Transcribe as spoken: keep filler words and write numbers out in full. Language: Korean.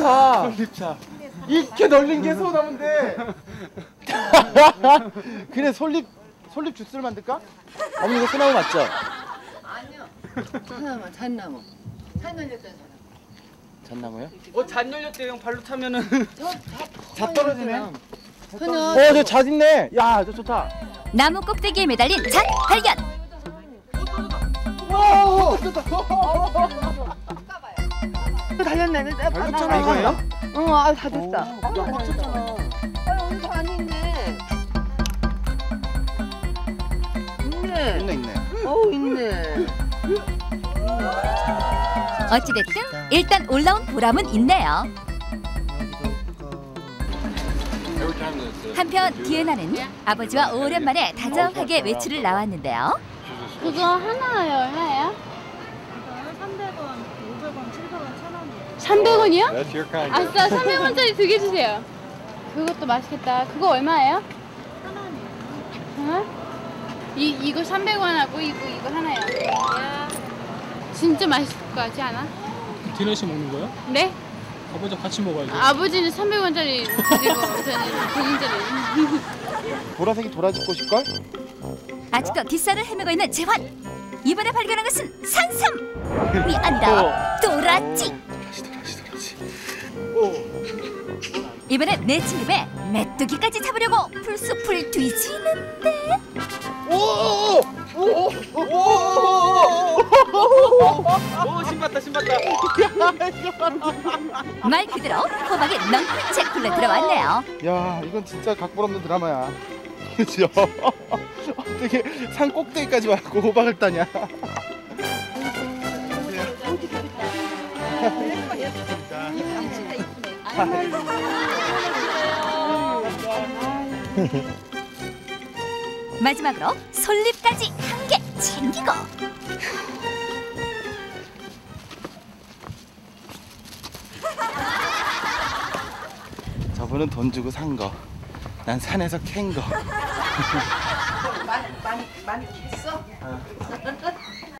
좋다. 솔잎차. 이렇게 널린 게 소나무인데. 그래 솔잎 솔잎 주스를 만들까? 어머니 이거 소나무 맞죠? 아니요. 소나무, 잣나무. 잣 열렸던 사람. 잣나무요? 어, 잣 열렸대 형 발로 차면은. 잣 떨어지네. 소녀. 어, 저 잣 있네. 야, 저 좋다. 나무 꼭대기에 매달린 잣 발견. 와, 좋다. 달렸네. 달렸잖아 이거예요? 어, 아, 다 됐다. 야, 맞췄잖아. 아, 여기 다 있네. 있네. 있네, 있네. 어우, 있네. 어찌됐든 일단 올라온 보람은 있네요. 한편 기은아는 아버지와 오랜만에 다정하게 외출을 나왔는데요. 그거 하나에 얼마예요? 삼백 원, 오백 원, 칠백 원, 천 원이에요. 삼백 원이요? 아싸, 삼백 원짜리 두 개 주세요. 그것도 맛있겠다. 그거 얼마예요? 하나네요. 어? 이, 이거 삼백 원 하고 이거, 이거 하나요. 진짜 맛있을 것 같지 않아? 디너시 먹는 거요? 네? 아버지 같이 먹어야죠. 아버지는 삼백 원짜리 드시고 저는 백 원짜리. 보라색이 도라지 꽃일걸? 아직도 뒷산을 헤매고 있는 재환. 이번에 발견한 것은 산삼이 아니라 도라지. 도라지, 도라지, 도라지. 이번엔 내 친구의 메뚜기까지 잡으려고 풀숲을 뒤지는데. 오! 오! 오! 오, 신봤다 신봤다. 말 그대로 호박이 넝쿨채 굴러 들어왔네요. 야, 이건 진짜 각본 없는 드라마야. 그죠? 어떻게 산 꼭대기까지 와고 호박을 따냐? 마지막으로 솔잎까지 한 개 챙기고. 저분은 돈 주고 산 거. 난 산에서 캔 거. 많이, 많이, 많이 캤어?